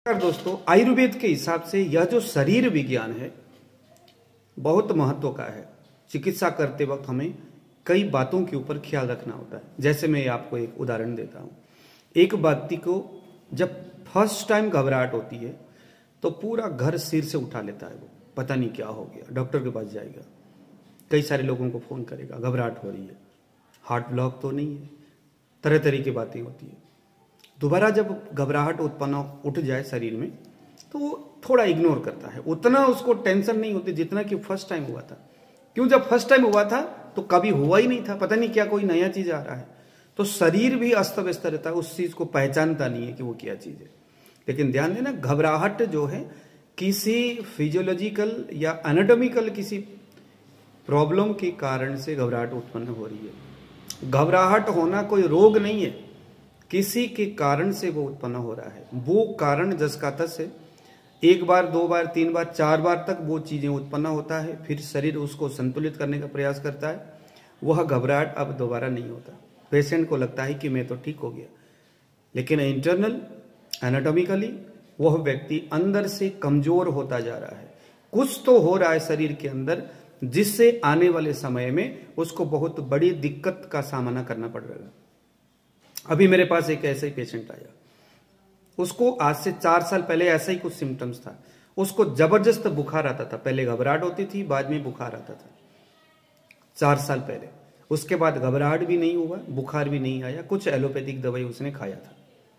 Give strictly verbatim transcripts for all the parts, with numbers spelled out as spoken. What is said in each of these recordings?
दोस्तों, आयुर्वेद के हिसाब से यह जो शरीर विज्ञान है बहुत महत्व का है। चिकित्सा करते वक्त हमें कई बातों के ऊपर ख्याल रखना होता है। जैसे मैं आपको एक उदाहरण देता हूँ। एक व्यक्ति को जब फर्स्ट टाइम घबराहट होती है तो पूरा घर सिर से उठा लेता है, वो पता नहीं क्या हो गया, डॉक्टर के पास जाएगा, कई सारे लोगों को फोन करेगा, घबराहट हो रही है, हार्ट ब्लॉक तो नहीं है, तरह तरह की बातें होती है। दोबारा जब घबराहट उत्पन्न उठ जाए शरीर में तो वो थोड़ा इग्नोर करता है, उतना उसको टेंशन नहीं होती जितना कि फर्स्ट टाइम हुआ था। क्यों? जब फर्स्ट टाइम हुआ था तो कभी हुआ ही नहीं था, पता नहीं क्या कोई नया चीज आ रहा है, तो शरीर भी अस्त व्यस्त रहता है, उस चीज को पहचानता नहीं है कि वो क्या चीज है। लेकिन ध्यान देना, घबराहट जो है किसी फिजियोलॉजिकल या एनाटॉमिकल किसी प्रॉब्लम के कारण से घबराहट उत्पन्न हो रही है। घबराहट होना कोई रोग नहीं है, किसी के कारण से वो उत्पन्न हो रहा है। वो कारण जस का तस है, एक बार दो बार तीन बार चार बार तक वो चीजें उत्पन्न होता है, फिर शरीर उसको संतुलित करने का प्रयास करता है, वह घबराहट अब दोबारा नहीं होता। पेशेंट को लगता है कि मैं तो ठीक हो गया, लेकिन इंटरनल एनाटॉमिकली वह व्यक्ति अंदर से कमजोर होता जा रहा है। कुछ तो हो रहा है शरीर के अंदर जिससे आने वाले समय में उसको बहुत बड़ी दिक्कत का सामना करना पड़ रहा है। अभी मेरे पास एक ऐसा ही पेशेंट आया, उसको आज से चार साल पहले ऐसा ही कुछ सिम्टम्स था। उसको जबरदस्त बुखार आता था, पहले घबराहट होती थी, बाद में बुखार आता था, चार साल पहले। उसके बाद घबराहट भी नहीं हुआ, बुखार भी नहीं आया, कुछ एलोपैथिक दवाई उसने खाया था।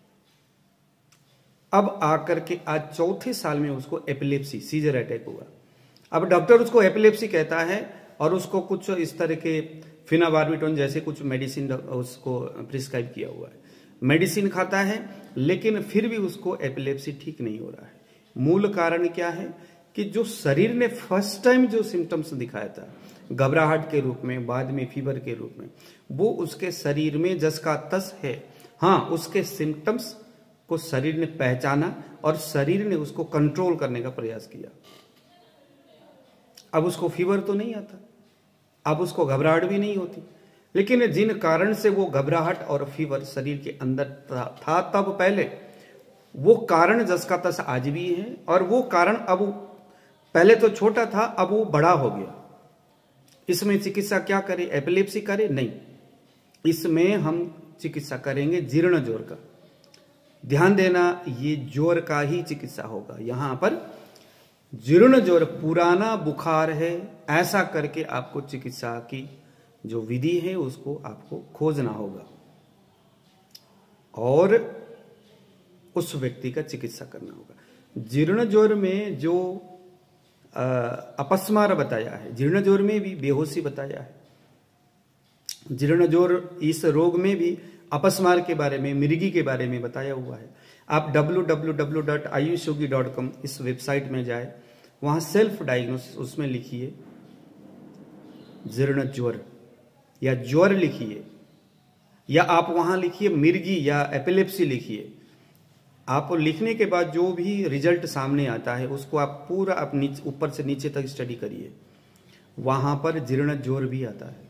अब आकर के आज चौथे साल में उसको एपिलेप्सी, सीजर अटैक हुआ। अब डॉक्टर उसको एपिलेप्सी कहता है और उसको कुछ इस तरह के फिनाबार्बिटोन जैसे कुछ मेडिसिन उसको प्रिस्क्राइब किया हुआ है। मेडिसिन खाता है लेकिन फिर भी उसको एपिलेप्सी ठीक नहीं हो रहा है। मूल कारण क्या है कि जो शरीर ने फर्स्ट टाइम जो सिम्टम्स दिखाया था घबराहट के रूप में, बाद में फीवर के रूप में, वो उसके शरीर में जस का तस है। हाँ, उसके सिम्टम्स को शरीर ने पहचाना और शरीर ने उसको कंट्रोल करने का प्रयास किया। अब उसको फीवर तो नहीं आता, अब उसको घबराहट भी नहीं होती, लेकिन जिन कारण से वो घबराहट और फीवर शरीर के अंदर था, था तब पहले, वो कारण जस का तस आज भी है। और वो कारण अब पहले तो छोटा था, अब वो बड़ा हो गया। इसमें चिकित्सा क्या करे? एपिलेप्सी करे? नहीं, इसमें हम चिकित्सा करेंगे जीर्ण ज्वर का। ध्यान देना, ये ज्वर का ही चिकित्सा होगा। यहां पर जीर्ण ज्वर पुराना बुखार है, ऐसा करके आपको चिकित्सा की जो विधि है उसको आपको खोजना होगा और उस व्यक्ति का चिकित्सा करना होगा। जीर्ण ज्वर में जो अपस्मार बताया है, जीर्ण ज्वर में भी बेहोशी बताया है, जीर्ण ज्वर इस रोग में भी अपस्मार के बारे में, मिर्गी के बारे में बताया हुआ है। आप W W W dot Ayush Yogi dot com इस वेबसाइट में जाए, वहां सेल्फ डायग्नोसिस उसमें लिखिए जीर्ण ज्वर या ज्वर लिखिए, या आप वहां लिखिए मिर्गी या एपिलेप्सी लिखिए। आप लिखने के बाद जो भी रिजल्ट सामने आता है उसको आप पूरा आप नीचे ऊपर से नीचे तक स्टडी करिए, वहां पर जीर्ण ज्वर भी आता है।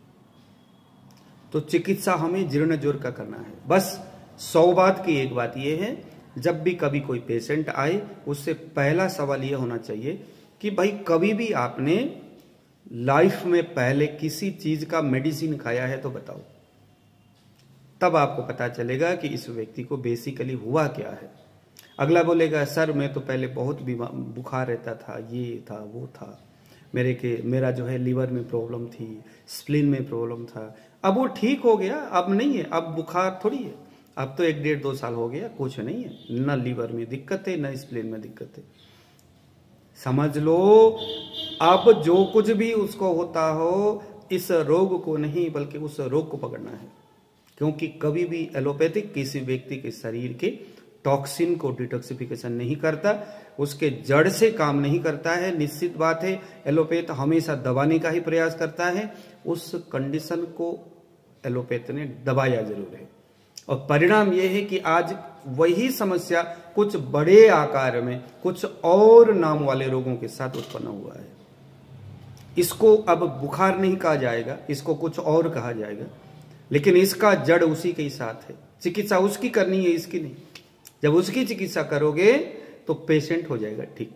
तो चिकित्सा हमें जीर्ण ज्वर का करना है। बस सौ बात की एक बात यह है, जब भी कभी कोई पेशेंट आए उससे पहला सवाल यह होना चाहिए कि भाई कभी भी आपने लाइफ में पहले किसी चीज का मेडिसिन खाया है तो बताओ। तब आपको पता चलेगा कि इस व्यक्ति को बेसिकली हुआ क्या है। अगला बोलेगा सर मैं तो पहले बहुत बीमार बुखार रहता था, ये था वो था, मेरे के मेरा जो है लीवर में प्रॉब्लम थी, स्प्लीन में प्रॉब्लम था, अब वो ठीक हो गया, अब नहीं है, अब बुखार थोड़ी है, अब तो एक डेढ़ दो साल हो गया, कुछ नहीं है, न लीवर में दिक्कत है न स्प्लीन में दिक्कत है। समझ लो, अब जो कुछ भी उसको होता हो, इस रोग को नहीं बल्कि उस रोग को पकड़ना है। क्योंकि कभी भी एलोपैथिक किसी व्यक्ति के शरीर के टॉक्सिन को डिटॉक्सिफिकेशन नहीं करता, उसके जड़ से काम नहीं करता है। निश्चित बात है, एलोपैथ हमेशा दबाने का ही प्रयास करता है, उस कंडीशन को एलोपैथ ने दबाया जरूर है। और परिणाम यह है कि आज वही समस्या कुछ बड़े आकार में कुछ और नाम वाले रोगों के साथ उत्पन्न हुआ है। इसको अब बुखार नहीं कहा जाएगा, इसको कुछ और कहा जाएगा, लेकिन इसका जड़ उसी के ही साथ है। चिकित्सा उसकी करनी है, इसकी नहीं। जब उसकी चिकित्सा करोगे तो पेशेंट हो जाएगा ठीक,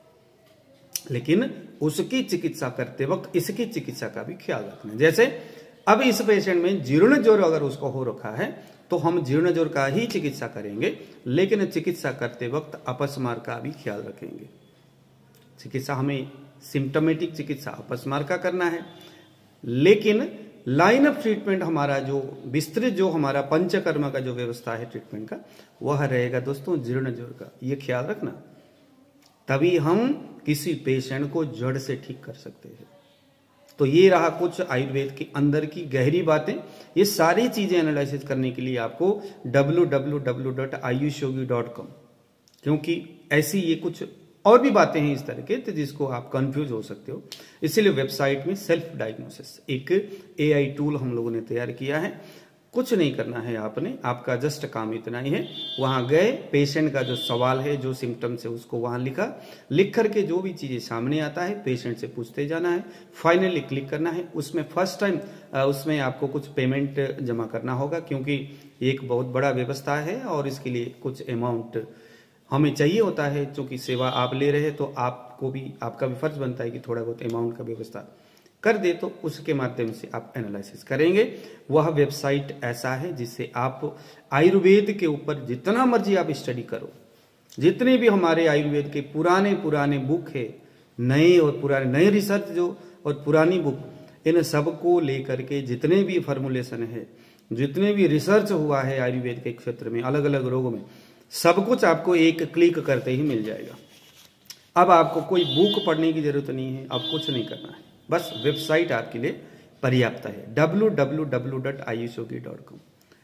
लेकिन उसकी चिकित्सा करते वक्त इसकी चिकित्सा का भी ख्याल रखना। जैसे अब इस पेशेंट में जीर्ण ज्वर अगर उसको हो रखा है तो हम जीर्ण ज्वर का ही चिकित्सा करेंगे, लेकिन चिकित्सा करते वक्त अपस्मार का भी ख्याल रखेंगे। चिकित्सा हमें सिम्टोमेटिक चिकित्सा अपस्मार का करना है, लेकिन लाइन ऑफ ट्रीटमेंट हमारा जो विस्तृत जो हमारा पंचकर्म का जो व्यवस्था है ट्रीटमेंट का, वह रहेगा दोस्तों जीर्ण ज्वर का। ये ख्याल रखना, तभी हम किसी पेशेंट को जड़ से ठीक कर सकते हैं। तो ये रहा कुछ आयुर्वेद के अंदर की गहरी बातें। ये सारी चीजें एनालिसिस करने के लिए आपको W W W dot Ayush Yogi dot com, क्योंकि ऐसी ये कुछ और भी बातें हैं इस तरह के तो जिसको आप कंफ्यूज हो सकते हो, इसीलिए वेबसाइट में सेल्फ डायग्नोसिस एक एआई टूल हम लोगों ने तैयार किया है। कुछ नहीं करना है आपने, आपका जस्ट काम इतना ही है, वहां गए पेशेंट का जो सवाल है जो सिम्टम्स है उसको वहां लिखा, लिख करके जो भी चीजें सामने आता है पेशेंट से पूछते जाना है, फाइनली क्लिक करना है। उसमें फर्स्ट टाइम उसमें आपको कुछ पेमेंट जमा करना होगा, क्योंकि एक बहुत बड़ा व्यवस्था है और इसके लिए कुछ अमाउंट हमें चाहिए होता है। क्योंकि सेवा आप ले रहे हैं तो आपको भी, आपका भी फर्ज बनता है कि थोड़ा बहुत अमाउंट का व्यवस्था कर दे, तो उसके माध्यम से आप एनालिसिस करेंगे। वह वेबसाइट ऐसा है जिससे आप आयुर्वेद के ऊपर जितना मर्जी आप स्टडी करो, जितने भी हमारे आयुर्वेद के पुराने पुराने बुक है, नए और पुराने नए रिसर्च जो और पुरानी बुक, इन सबको लेकर के जितने भी फॉर्मुलेशन है, जितने भी रिसर्च हुआ है आयुर्वेद के क्षेत्र में अलग अलग रोगों में, सब कुछ आपको एक क्लिक करते ही मिल जाएगा। अब आपको कोई बुक पढ़ने की जरूरत नहीं है, अब कुछ नहीं करना है, बस वेबसाइट आपके लिए पर्याप्त है W W W dot Ayush Yogi dot com.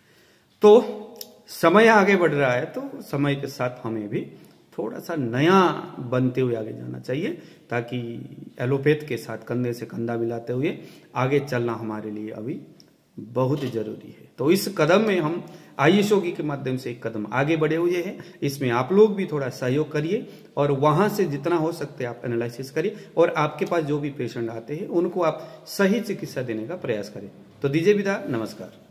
तो समय आगे बढ़ रहा है, तो समय के साथ हमें भी थोड़ा सा नया बनते हुए आगे जाना चाहिए, ताकि एलोपैथ के साथ कंधे से कंधा मिलाते हुए आगे चलना हमारे लिए अभी बहुत जरूरी है। तो इस कदम में हम आयुष योगी के माध्यम से एक कदम आगे बढ़े हुए हैं। इसमें आप लोग भी थोड़ा सहयोग करिए और वहां से जितना हो सकते आप एनालिसिस करिए, और आपके पास जो भी पेशेंट आते हैं उनको आप सही चिकित्सा देने का प्रयास करें। तो दीजिए विदा, नमस्कार।